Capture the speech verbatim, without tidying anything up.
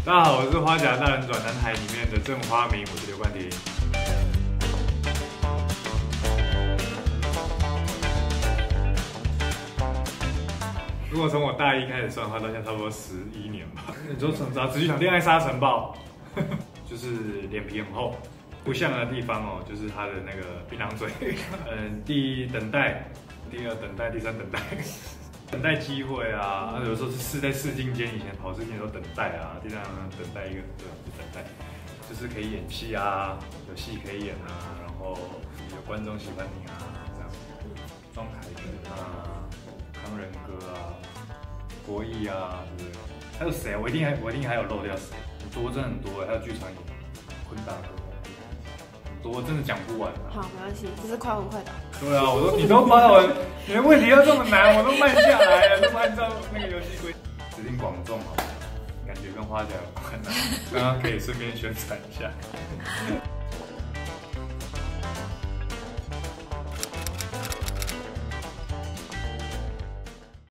大家好，我是《花甲大人转男孩》里面的郑花明，我是刘冠廷。如果从我大一开始算的话，到现在差不多十一年吧。你说从杂志剧场《恋爱沙尘暴》，就是脸皮很厚，不像的地方哦，就是他的那个槟榔嘴。嗯，第一等待，第二等待，第三等待。等待机会啊，有时候是试在试镜间，以前跑试镜的时候等待啊，第三等待一个，对，就等待，就是可以演戏啊，有戏可以演啊，然后有观众喜欢你啊，这样。庄凯源啊，康仁哥啊，国义啊，对不对？还有谁？我一定还我一定还有漏掉谁？很多，真的很多，还有剧场演坤大哥。多真的讲不完、啊。 好，没关系，这是快问快答。 对啊，我说你都把我，你的问题要这么难，我都慢下来了，都按照那个游戏规。指定广众好，感觉跟花甲有关啊，刚刚可以顺便宣传一下。